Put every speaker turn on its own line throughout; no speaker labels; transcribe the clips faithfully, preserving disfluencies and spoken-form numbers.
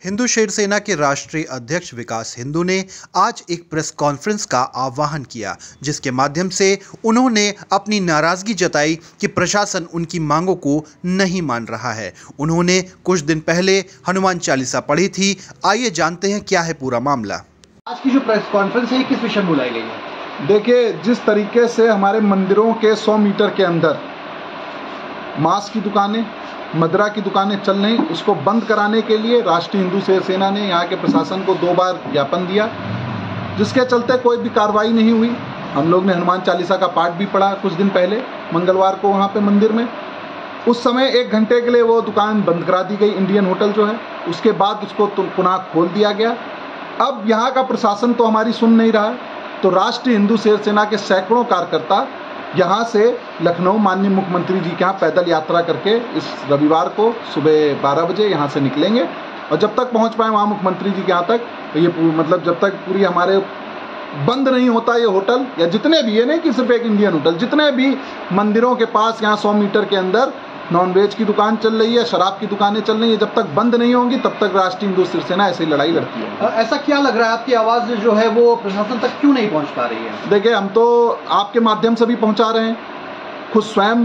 हिंदू शिवसेना के राष्ट्रीय अध्यक्ष विकास हिंदू ने आज एक प्रेस कॉन्फ्रेंस का आह्वान किया, जिसके माध्यम से उन्होंने अपनी नाराजगी जताई कि प्रशासन उनकी मांगों को नहीं मान रहा है। उन्होंने कुछ दिन पहले हनुमान चालीसा पढ़ी थी। आइए जानते हैं क्या है पूरा मामला।
आज की जो प्रेस कॉन्फ्रेंस है किस विषय में बुलाई गई है?
देखिए, जिस तरीके से हमारे मंदिरों के सौ मीटर के अंदर मांस की दुकानें, मदिरा की दुकानें चल रही, उसको बंद कराने के लिए राष्ट्रीय हिंदू सेना ने यहाँ के प्रशासन को दो बार ज्ञापन दिया, जिसके चलते कोई भी कार्रवाई नहीं हुई। हम लोग ने हनुमान चालीसा का पाठ भी पढ़ा कुछ दिन पहले मंगलवार को वहाँ पे मंदिर में। उस समय एक घंटे के लिए वो दुकान बंद करा दी गई, इंडियन होटल जो है। उसके बाद उसको पुनः खोल दिया गया। अब यहाँ का प्रशासन तो हमारी सुन नहीं रहा है, तो राष्ट्रीय हिंदू सेना के सैकड़ों कार्यकर्ता यहाँ से लखनऊ माननीय मुख्यमंत्री जी के यहाँ पैदल यात्रा करके इस रविवार को सुबह बारह बजे यहाँ से निकलेंगे, और जब तक पहुँच पाए वहाँ मुख्यमंत्री जी के यहाँ तक, तो ये मतलब जब तक पूरी हमारे बंद नहीं होता ये होटल, या जितने भी, ये नहीं कि सिर्फ एक इंडियन होटल, जितने भी मंदिरों के पास यहाँ सौ मीटर के अंदर नॉनवेज की दुकान चल रही है, शराब की दुकानें चल रही है, जब तक बंद नहीं होंगी तब तक राष्ट्रीय हिंदू सेना ऐसे ही लड़ाई लड़ती है।
ऐसा क्या लग रहा है, आपकी आवाज़ जो है वो प्रशासन तक क्यों नहीं पहुंच पा रही है?
देखिए, हम तो आपके माध्यम से भी पहुंचा रहे हैं, खुद स्वयं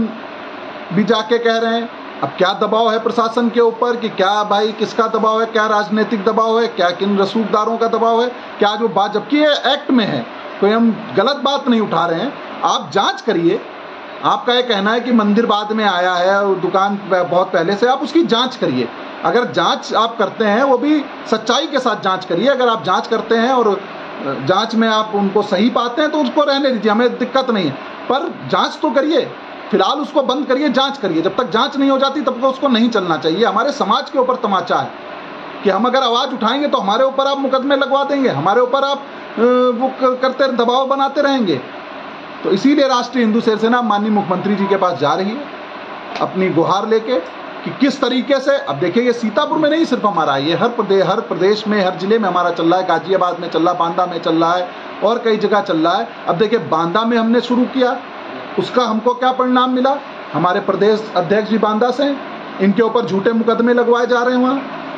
भी जाके कह रहे हैं। अब क्या दबाव है प्रशासन के ऊपर कि क्या भाई किसका दबाव है, क्या राजनीतिक दबाव है, क्या किन रसूखदारों का दबाव है, क्या जो बात, जबकि ये एक्ट में है, कोई हम गलत बात नहीं उठा रहे हैं। आप जांच करिए। आपका ये कहना है कि मंदिर बाद में आया है और दुकान बहुत पहले से, आप उसकी जांच करिए। अगर जांच आप करते हैं, वो भी सच्चाई के साथ जांच करिए। अगर आप जांच करते हैं और जांच में आप उनको सही पाते हैं तो उसको रहने दीजिए, हमें दिक्कत नहीं है, पर जांच तो करिए। फिलहाल उसको बंद करिए, जांच करिए। जब तक जांच नहीं हो जाती तब तक उसको नहीं चलना चाहिए। हमारे समाज के ऊपर तमाचा है कि हम अगर आवाज़ उठाएंगे तो हमारे ऊपर आप मुकदमे लगवा देंगे, हमारे ऊपर आप वो करते दबाव बनाते रहेंगे। तो इसीलिए राष्ट्रीय हिंदू सेना माननीय मुख्यमंत्री जी के पास जा रही है अपनी गुहार लेके कि किस तरीके से। अब देखिए, ये सीतापुर में नहीं सिर्फ हमारा, ये हर प्रदेश हर प्रदेश में, हर जिले में हमारा चल रहा है। गाजियाबाद में चल रहा है, बांदा में चल रहा है, और कई जगह चल रहा है। अब देखिए, बांदा में हमने शुरू किया, उसका हमको क्या परिणाम मिला। हमारे प्रदेश अध्यक्ष जी बांदा से, इनके ऊपर झूठे मुकदमे लगवाए जा रहे हैं।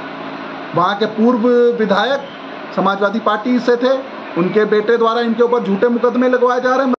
वहाँ वहाँ के पूर्व विधायक समाजवादी पार्टी से थे, उनके बेटे द्वारा इनके ऊपर झूठे मुकदमे लगवाए जा रहे हैं।